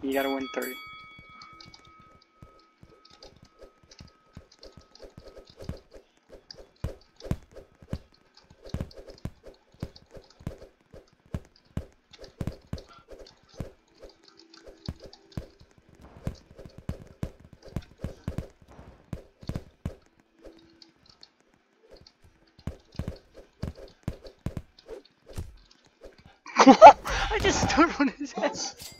You gotta win 3. I just stood on his head.